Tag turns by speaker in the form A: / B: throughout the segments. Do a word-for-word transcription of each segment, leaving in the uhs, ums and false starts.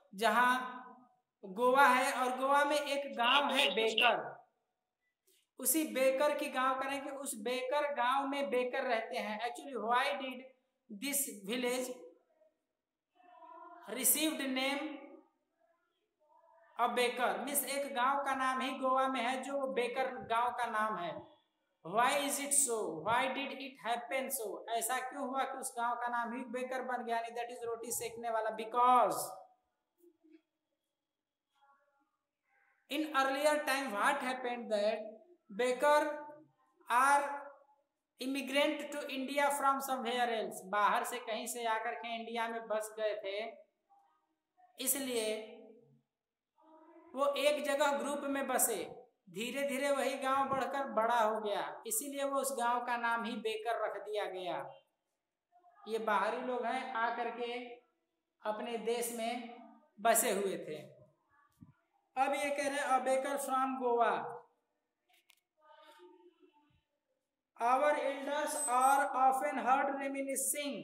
A: जहां गोवा है और गोवा में एक गांव है बेकर, उसी बेकर की गांव करेंगे, उस बेकर गांव में बेकर रहते हैं। Actually why did this village received name of baker, means एक गांव का नाम ही गोवा में है जो बेकर गांव का नाम है। Why is it so? Why did it happen so? ऐसा क्यों हुआ कि उस गांव का नाम ही बेकर बन गया, यानी दैट इज रोटी सेकने वाला। Because in earlier time what happened that baker are immigrant to India from somewhere else, बाहर से कहीं से आकर के इंडिया में बस गए थे, इसलिए वो एक जगह ग्रुप में बसे, धीरे धीरे वही गांव बढ़कर बड़ा हो गया, इसीलिए वो उस गांव का नाम ही बेकर रख दिया गया। ये बाहरी लोग हैं आकर के अपने देश में बसे हुए थे। अब ये कह रहे हैं a baker from Goa, our elders are often heard reminiscing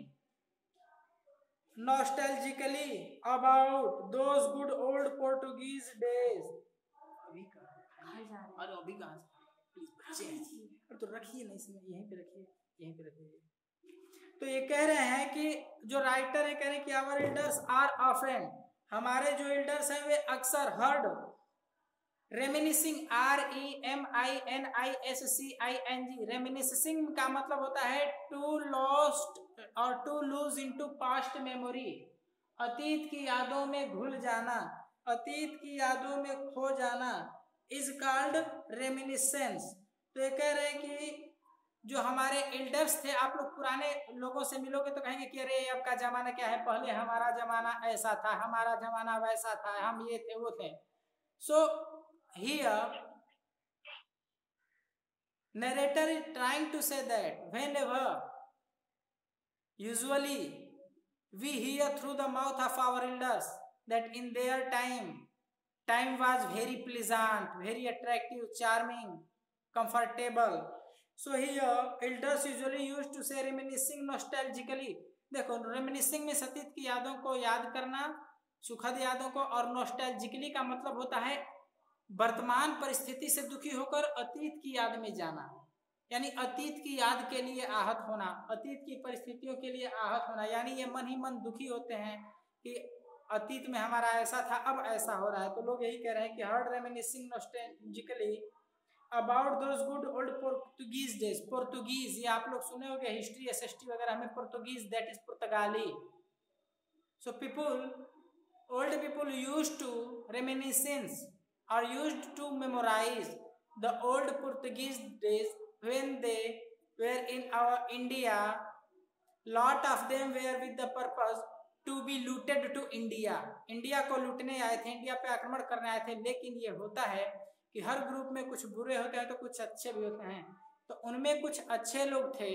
A: nostalgically about those good old Portuguese days. अभी कहा, अरे अभी कहा, प्लीज बच्चे तो रखिए ना, इसमें यहीं पे रखिए, यहीं पे रखिए। तो ये कह रहे हैं कि जो राइटर है कह रहे हैं कि आवर एल्डर्स आर ऑफन, हमारे जो एल्डर्स हैं वे अक्सर heard reminiscing, R E M I N I S C I N G, reminiscing का मतलब होता है टू लॉस्ट और to lose into past memory, अतीत की यादों में घुल जाना, अतीत की यादों में खो जाना, इज कॉल्ड रेमिनिसेंस। तो ये कह रहे हैं कि जो हमारे एल्डर्स थे, आप लोग पुराने लोगों से मिलोगे तो कहेंगे कि अरे अब का जमाना क्या है, पहले हमारा जमाना ऐसा था, हमारा जमाना वैसा था, हम ये थे वो थे। So here narrator is trying to say that whenever usually we hear through the mouth of our elders that in their time time was very pleasant, very attractive, charming, comfortable. So here elders usually used to say reminiscing nostalgically. देखो reminiscing में अतीत की यादों को याद करना, सुखद यादों को, और नॉस्टैल्जिकली का मतलब होता है वर्तमान परिस्थिति से दुखी होकर अतीत की याद में जाना, यानी अतीत की याद के लिए आहत होना, अतीत की परिस्थितियों के लिए आहत होना, यानी ये मन ही मन दुखी होते हैं कि अतीत में हमारा ऐसा था, अब ऐसा हो रहा है। तो लोग यही कह रहे हैं कि heard reminiscing nostalgically about those good old Portuguese days. Portuguese ये आप लोग सुने होंगे हिस्ट्री एस एस टी वगैरह में, पोर्तुगीज दैट इज पुर्तगाली। So people, old people used to reminiscence are used to memorize the old Portuguese days when they were in our India. Lot of them were with the purpose to be looted to India. India को लूटने आए थे, India पे आक्रमण करने आए थे। लेकिन ये होता है कि हर ग्रुप में कुछ बुरे होते हैं तो कुछ अच्छे भी होते हैं। तो उनमें कुछ अच्छे लोग थे,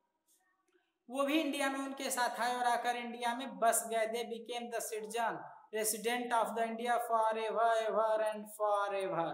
A: वो भी इंडिया में उनके साथ आए और आकर इंडिया में बस गए। They became the citizen resident of the India forever, ever and forever.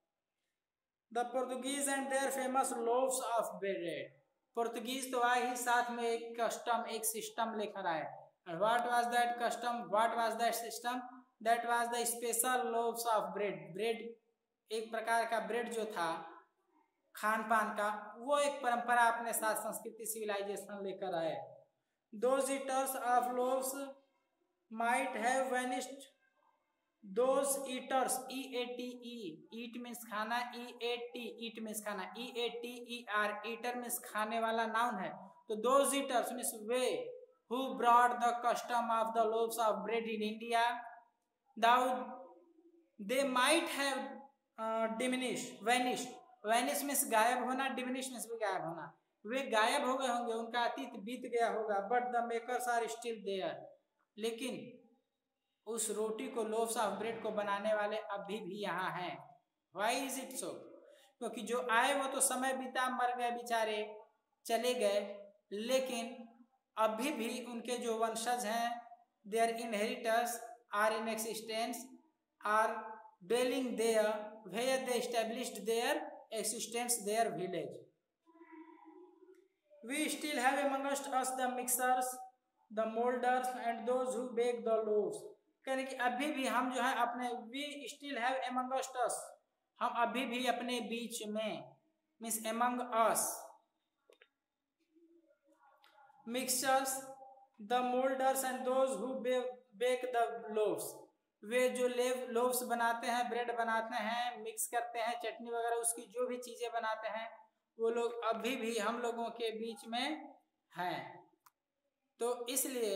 A: The Portuguese and their famous loaves of bread. Portuguese तो आए ही साथ में एक कस्टम, एक सिस्टम लेकर आए। And what was that custom? What was that system? That was the special loaves of bread. Bread एक प्रकार का ब्रेड जो था खान पान का, वो एक परंपरा अपने साथ संस्कृति सिविलाइजेशन लेकर आए। Those eaters of loaves might have vanished. Those eaters, E A T E, eat means खाना, E A T, eat means खाना, E A T E R, eater means खाने वाला नाउन है। तो those eaters means way who brought the custom of the loaves of bread in India, thou they might have uh, diminished, vanished. Vanish means गायब होना, diminish means भी गायब होना। वे गायब हो गए होंगे, उनका अतीत बीत गया होगा। But the makers are still there. लेकिन उस रोटी को, लोव्स ऑफ ब्रेड को बनाने वाले अभी भी यहाँ हैं। Why is it so? क्योंकि जो आए वो तो समय बीता, मर गए बेचारे, चले गए, लेकिन अभी भी उनके जो वंशज हैं, their inheritors are in existence, are dwelling there where they established their existence, their village. We still have amongst us the mixers, the molders, and those who bake the loaves. कहने कि अभी भी हम जो है अपने, we still have among us, हम अभी भी अपने बीच में, means among us. Mixtures the moulders and those who bake the loaves, वे जो लेव लोव्स बनाते हैं, ब्रेड बनाते हैं, मिक्स करते हैं, चटनी वगैरह उसकी जो भी चीजें बनाते हैं, वो लोग अभी भी हम लोगों के बीच में हैं। तो इसलिए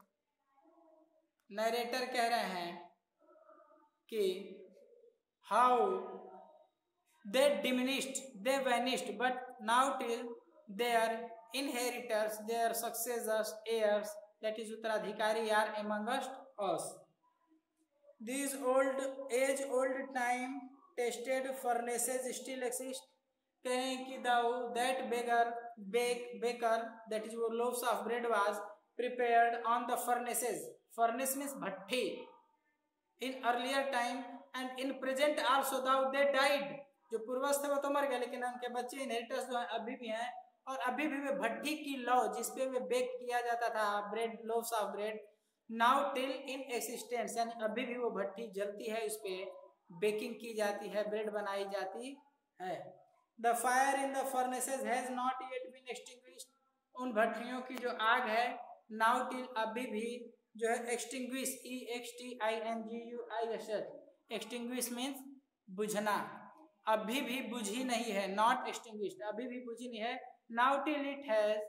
A: नरेटर कह रहे हैं कि how they diminished, they vanished, but now till their inheritors, their successors, heirs, that is उत्तराधिकारी, are amongst us. These old age old time tested furnaces still exist. कहें कि दाऊ that beggar bake baker, that is वो loaves of bread was prepared on the furnaces. Furnace means भट्ठी. In earlier time and in present also thou they died. जो पूर्वज थे वो तो मर गए, लेकिन उनके बच्चे इनहेरिटर्स जो है अभी भी हैं, और अभी भी वे भट्ठी की लौ जिसपे वे बेक किया जाता था bread, loaves of bread, now till in existence, यानी अभी भी वो भट्ठी जलती है, उस पर बेकिंग की जाती है, ब्रेड बनाई जाती है। The fire in the furnaces has not yet been extinguished, उन भट्टियों की जो आग है नाउ टिल अभी भी जो है extinguish, E X T I N G U I S H, extinguish means बुझना, अभी भी बुझी नहीं है, नॉट एक्सटिंग्विश्ड, अभी भी बुझी नहीं है। Now till it has,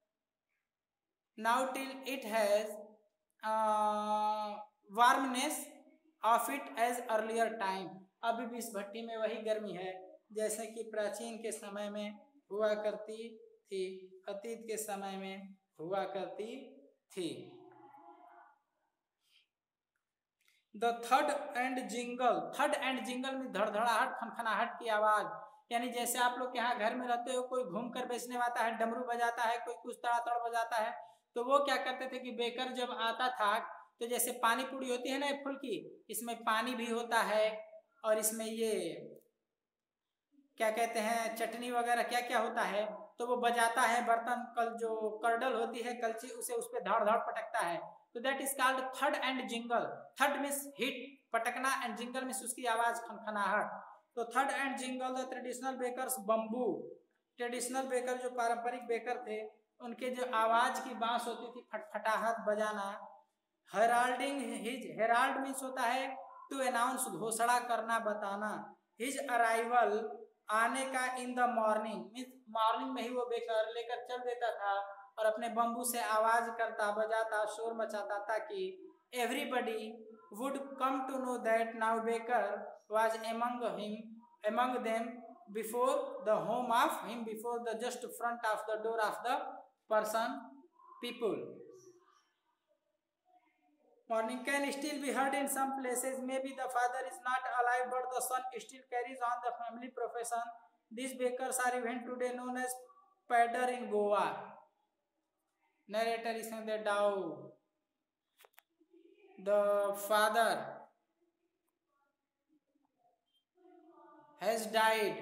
A: now till it has warmness of it as earlier time, अभी भी इस भट्टी में वही गर्मी है जैसे कि प्राचीन के समय में हुआ करती थी, अतीत के समय में हुआ करती थी। The third and jingle, third and jingle में धड़धड़ाहट, खनखनाहट की आवाज, यानी जैसे आप लोग यहाँ घर में रहते हो, कोई घूम कर बेचने आता है, डमरू बजाता है, कोई कुछ तड़ातड़ बजाता है, तो वो क्या करते थे कि बेकर जब आता था तो जैसे पानी पूरी होती है ना फुल्की, इसमें पानी भी होता है और इसमें ये क्या कहते हैं चटनी वगैरह क्या क्या होता है, तो वो बजाता है, बर्तन कल जो कर्डल होती है कलची, उसे उस पर धड़ धड़ पटकता है, तो that is called third and jingle. Third means hit पटकना and jingle means उसकी आवाज खनखनाहट। तो third and jingle the traditional bakers bamboo, traditional baker जो पारंपरिक बेकर थे उनके जो आवाज की बांस होती थी, फटफटाहट बजाना। हेराल्डिंग हिज, हेराल्ड मीन्स होता है टू अनाउंस, घोषणा करना, बताना। हिज अराइवल, आने का, in the morning means morning में ही वो बेकर लेकर चल देता था और अपने बम्बू से आवाज करता, बजाता, शोर मचाता, ताकि everybody would come to know that now baker was among him, among them, before the home of him, before the just front of the door of the person, people. Morning can still be heard in some places. Maybe the father is not alive, but the son still carries on the family profession. These bakers are even today known as padder in Goa. Narrator is saying that now the father has died,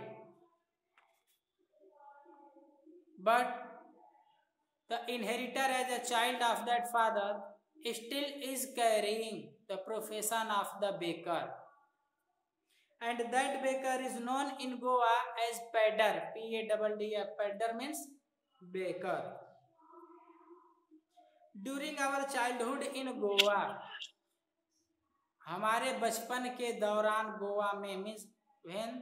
A: but the inheritor as a child of that father still is carrying the profession of the baker, and that baker is known in Goa as padder, P A D D R. Padder means baker. During our childhood in Goa, हमारे बचपन के दौरान गोवा में, means when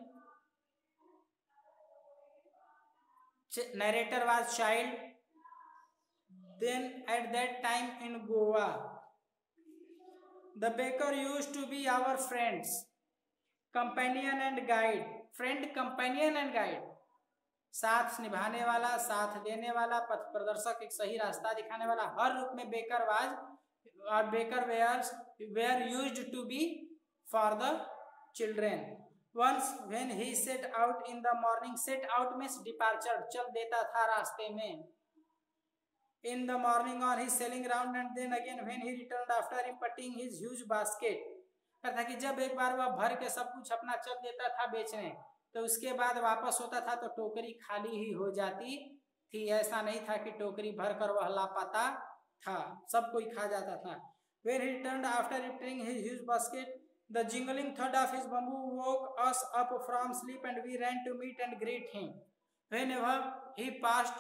A: narrator was child, then at that time in Goa, the baker used to be our friends, companion and guide. Friend, companion and guide, साथ निभाने वाला, साथ देने वाला, पथ प्रदर्शक, एक सही रास्ता दिखाने वाला, हर रूप में बेकर वाज और baker wares were used to be for the children. Once when he set out in the morning, set out means departure, चल देता था रास्ते में, in the morning on his sailing round, and then again when he returned after emptying his huge basket, था कि जब एक बार वह भर के सब कुछ अपना चल देता था बेचने, तो उसके बाद वापस होता था तो टोकरी खाली ही हो जाती थी। ऐसा नहीं था कि टोकरी भर कर वह लापता था, सब कोई खा जाता था। When he returned after emptying his huge basket, the jingling thud of his bamboo woke us up from sleep, and we ran to meet and greet him. Whenever he passed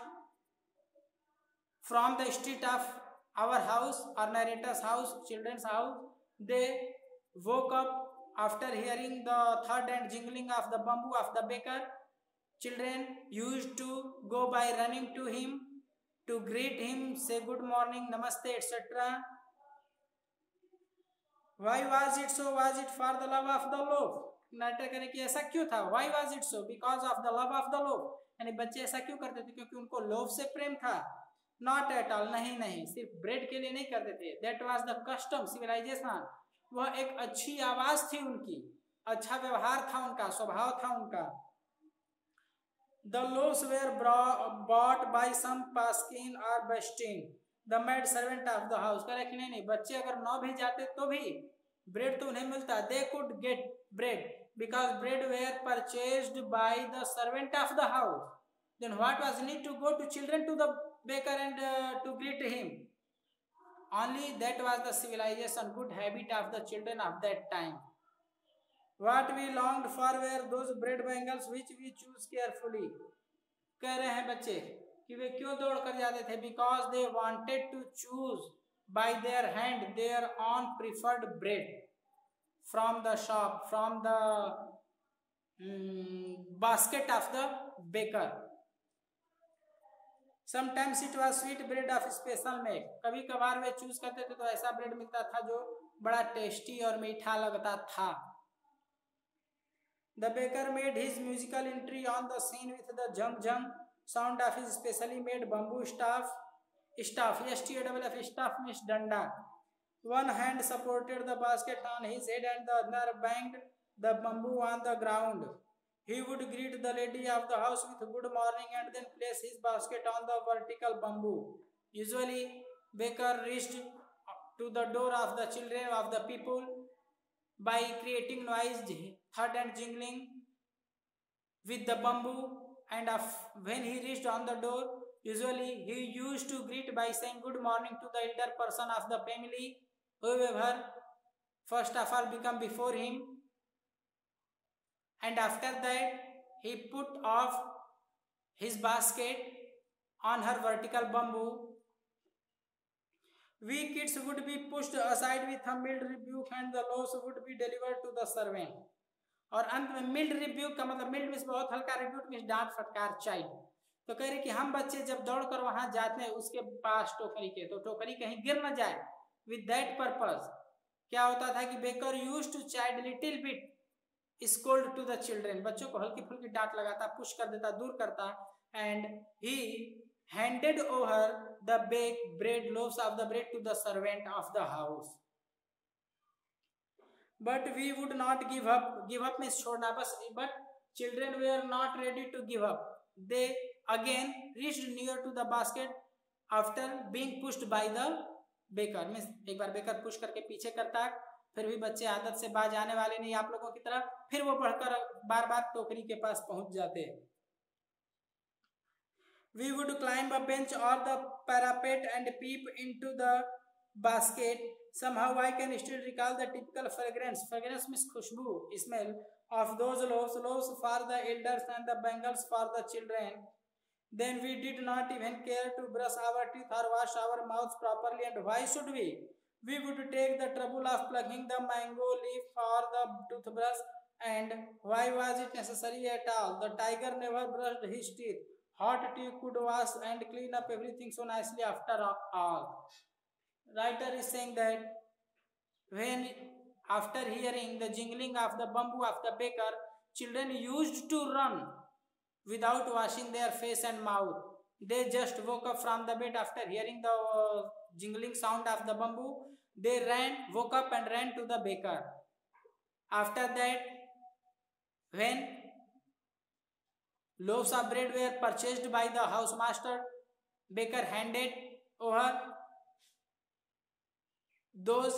A: from the street of our house or narrator's house, children's house, they woke up after hearing the thud and jingling of the bamboo of the baker. Children used to go by running to him to greet him, say good morning, namaste, et cetera. Why was it so? Was it for the love of the loaf? नाटक करें कि ऐसा क्यों था? Why was it so? Because of the love of the loaf. यानी बच्चे ऐसा क्यों करते थे? क्योंकि उनको लोफ से प्रेम था. Not at all. नहीं नहीं, सिर्फ ब्रेड के लिए नहीं करते थे. That was the custom, civilization. वह एक अच्छी आवाज थी उनकी, अच्छा व्यवहार था उनका, स्वभाव था उनका. The loaves were bought by some paskin or bastin, the maid servant of the house. Correct? नहीं नहीं, बच्चे अगर नौ भी जाते तो भी ब्रेड तो उन्हें मिलता. They could get bread because bread were purchased by the servant of the house. Then what was need to go to children to the baker and uh, to greet him? Only that was the civilization, good habit of the children of that time. What we longed for were those bread bangles which we choose carefully. कह रहे हैं बच्चे कि वे क्यों दौड़ कर जाते थे? Because they wanted to choose by their hand their own preferred bread from the shop, from the um, basket of the baker. Sometimes it was sweet bread of special make. कभी कभार वे चूज करते थे तो ऐसा bread मिलता था जो बड़ा टेस्टी और मीठा लगता था. The baker made his musical entry on the scene with the jung jung sound of his specially made bamboo staff. Staff, S T A F F, staff means danda. One hand supported the basket on his head and the other banged the bamboo on the ground. He would greet the lady of the house with good morning and then place his basket on the vertical bamboo. Usually, baker reached to the door of the children of the people by creating noise, thud and jingling with the bamboo. And of, when he reached on the door, usually he used to greet by saying good morning to the elder person of the family, whoever first of all become before him. And after that, he put off his basket on her vertical bamboo. We kids would be pushed aside with a mild rebuke and the loaves would be delivered to the servant. और अंत में mild rebuke का मतलब mild means बहुत हल्का, rebuke means डांट फटकार, child. तो कह रहे कि हम बच्चे जब दौड़कर वहां जाते हैं उसके पास टोकरी के, तो टोकरी कहीं गिर न जाए. विद दैट पर्पस क्या होता था कि baker used to chide little bit scold to the children. बच्चों को हल्की फुल्की डांट लगाता, पुश कर देता, दूर करता. And he handed over the bake bread loaves of the bread to the servant of the house. But we would not give up. Give up means छोड़ना बस. But children were not ready to give up. They again reached near to the basket after being pushed by the baker. means एक बार baker push करके पीछे करता, फिर भी बच्चे आदत से बाज आने वाले नहीं आप लोगों की तरह, फिर वो बढ़कर बार बार टोकरी के पास पहुंच जाते. We would climb a bench or the parapet and peep into the basket. Somehow I can still recall the typical fragrance. Fragrance means khushbu, smell of those loaves, loaves for the elders and the bangles for the children. Then we did not even care to brush our teeth or wash our mouths properly. And why should we? We would take the trouble of plucking the mango leaf for the toothbrush. And why was it necessary at all? The tiger never brushed his teeth. Hot tea could wash and clean up everything so nicely after all. Writer is saying that when after hearing the jingling of the bamboo of the baker, children used to run without washing their face and mouth. They just woke up from the bed after hearing the uh, jingling sound of the bamboo. They ran, woke up and ran to the baker. After that, when loaves of bread were purchased by the housemaster, baker handed over those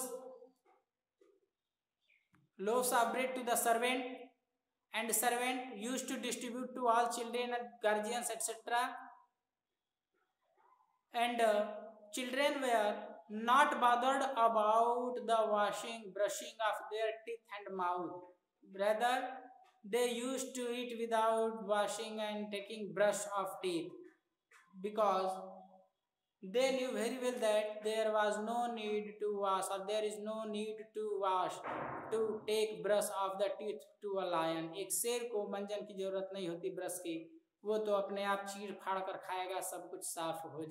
A: loaves of bread to the servant, and the servant used to distribute to all children and guardians, et cetera. And uh, children were not bothered about the washing, brushing of their teeth and mouth. Rather, they used to eat without washing and taking brush of teeth, because they knew very well that there was no need to wash, or there is no need to wash to take brush of the teeth to a lion. एक शेर को मंजन की जरूरत नहीं होती brush की, वो तो अपने आप चीर फाड़ कर खाएगा, सब कुछ साफ हो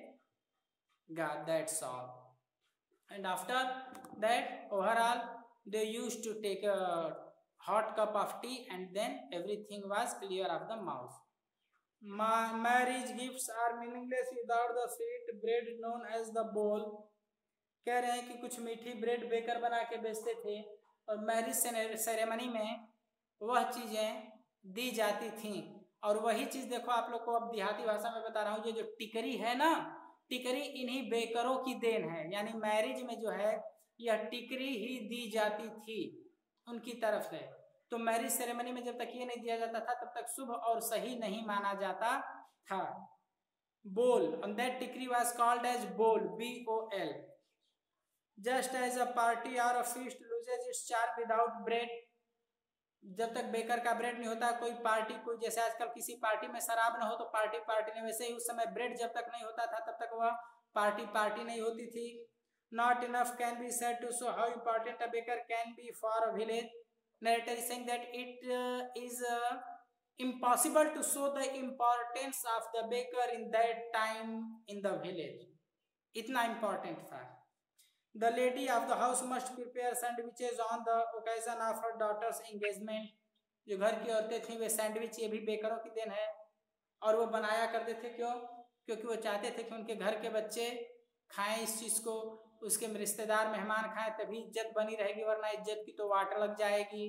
A: जाएगा. That's all. And after that, overall, they used to take a hot cup of tea, and then everything was clear of the mouth. Ma marriage gifts are meaningless without the sweet bread known as the bowl. कह रहे हैं कि कुछ मीठी bread baker बना के बेचते थे, और मैरिज सेरेमनी में वह चीजें दी जाती थीं. और वही चीज देखो आप लोग को अब देहाती भाषा में बता रहा हूँ, ये जो टिकरी है ना, टिकरी इन्हीं बेकरों की देन है. यानी मैरिज में जो है यह टिकरी ही दी जाती थी उनकी तरफ से. तो मैरिज सेरेमनी में जब तक ये नहीं दिया जाता था तब तक शुभ और सही नहीं माना जाता था. बोल, and that Tikri was called as bowl, B O L. Just as a party or a feast loses its charm without bread. जब तक बेकर का ब्रेड नहीं होता, कोई पार्टी, कोई जैसे आजकल किसी पार्टी में शराब ना हो तो पार्टी पार्टी नहीं, वैसे ही उस समय ब्रेड जब तक नहीं होता था तब तक वह पार्टी पार्टी नहीं होती थी. Not enough can be said to show how important a baker can be for a village. Narrator is saying that it uh, is uh, impossible to show the importance of the baker in that time in the village. इतना important था. The lady of the house must prepare sandwiches on the occasion of her daughter's engagement. जो घर की औरतें थीं वे sandwich, ये भी बेकरों की देन है, और वो बनाया करते थे. क्यों? क्योंकि वो चाहते थे कि उनके घर के बच्चे खाएं इस चीज को, उसके रिश्तेदार मेहमान खाएं, तभी इज्जत बनी रहेगी, वरना इज्जत की तो वाट लग जाएगी.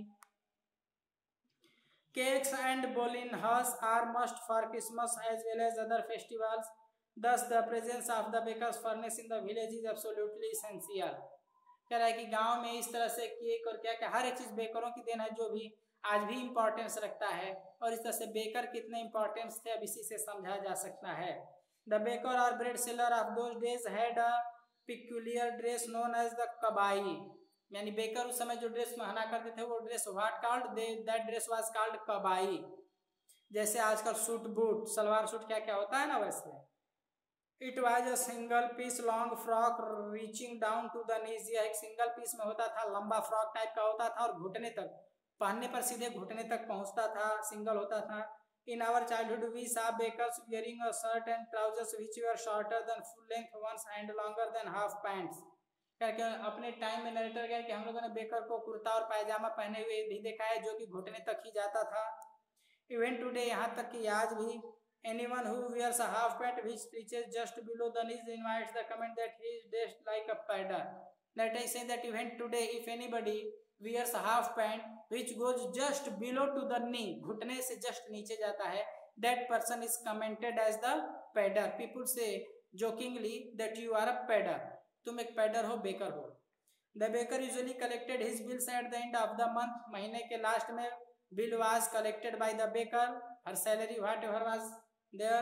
A: Cakes and bolinas are must for Christmas as well as other festivals. Thus, the presence of the baker's furnace in the village is absolutely essential. कह रहा है कि गांव में इस तरह से केक और क्या क्या हर एक चीज बेकरों की देन है, जो भी आज भी इम्पोर्टेंस रखता है. और इस तरह से बेकर कितने इम्पोर्टेंस थे अब इसी से समझा जा सकता है. The baker or bread seller of those days had a peculiar dress known as the kabai. यानी बेकर उस समय जो ड्रेस पहना करते थे वो dress what called, that dress was called kabai. जैसे आजकल सूट बूट सलवार सूट क्या क्या होता है ना, वैसे. It was a single piece long frock reaching down to the knees. यह एक सिंगल पीस में होता था, लंबा फ्रॉक टाइप का होता था और घुटने तक, पहनने पर सीधे घुटने तक पहुंचता था, सिंगल होता था. In our childhood, we saw bakers wearing a shirt and trousers which were shorter than full length ones and longer than half pants. क्या अपने टाइम में नरेटर कह कि हम लोगों ने बेकर को कुर्ता और पायजामा पहने हुए भी देखा है जो कि घुटने तक ही जाता था. इवन टुडे, यहाँ तक कि आज भी, anyone who wears a half pant which reaches just below the knees invites the comment that he is dressed like a pedder. Narrator is saying that even today, if anybody wears a half pant which goes just below to the knee, घुटने से just नीचे जाता है, that person is commented as the pedder. People say jokingly that you are a pedder. तुम एक पैडर हो, baker हो. The baker usually collected his bills at the end of the month. महीने के लास्ट में bill was collected by the baker. Her salary, whatever was there.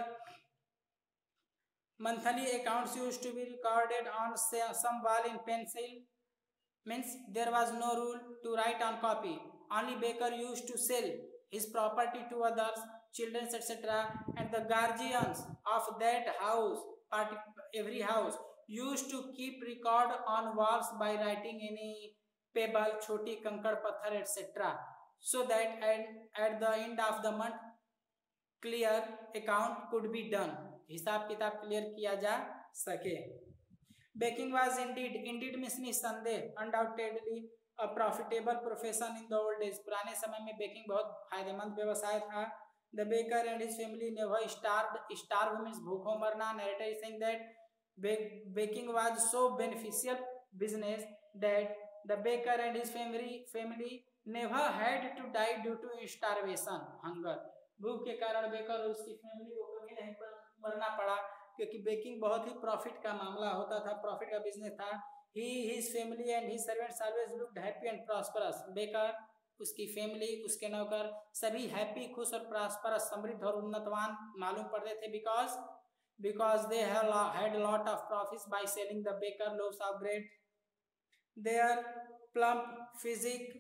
A: Monthly accounts used to be recorded on some wall in pencil. Means there was no rule to write on copy. Only baker used to sell his property to others, children, et cetera. And the guardians of that house, every house, used to keep record on walls by writing any pebble, choti, kankad, pathar, et cetera. So that at, at the end of the month, clear account could be done. हिसाब किताब clear किया जा सके. Baking was indeed, indeed means निसंदेह, undoubtedly a profitable profession in the old days. पुराने समय में baking बहुत फायदेमंद व्यवसाय था. The baker and his family never starved. Starve means भूखों मरना. Narrator is saying that baking was so beneficial business that the baker and his family family never had to die due to starvation, hunger. भूख के कारण baker और उसकी family को कभी नहीं मरना पड़ा, क्योंकि बेकिंग बहुत ही प्रॉफिट का मामला होता था, प्रॉफिट का बिजनेस था. He, his family and his servants always looked happy and prosperous. Baker, उसकी फैमिली, उसके नौकर सभी हैप्पी, खुश और प्रॉस्परस, समृद्ध और उन्नतवान मालूम पड़ते थे. Because because they have lo- had a lot of profits by selling the baker loaves of bread. Their plump physique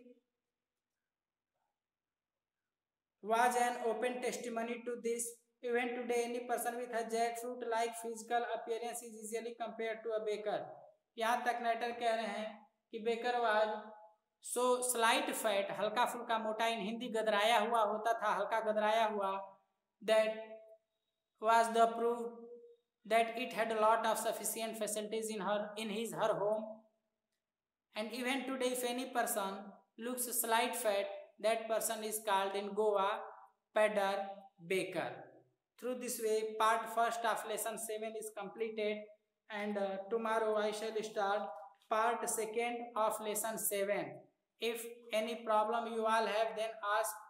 A: was an open testimony to this. Even today, any person with a jackfruit-like physical appearance is easily compared to a baker. यहाँ तक nighter कह रहे हैं कि baker was so slight fat, हल्का फुल्का मोटा, इन हिंदी गदराया हुआ होता था, हल्का गदराया हुआ, that was the proof that it had a lot of sufficient facilities in her in his her home. And even today, if any person looks slight fat, that person is called in Goa pedder baker. Through this way, part first of lesson seven is completed, and uh, tomorrow I shall start part second of lesson seven. If any problem you all have, then ask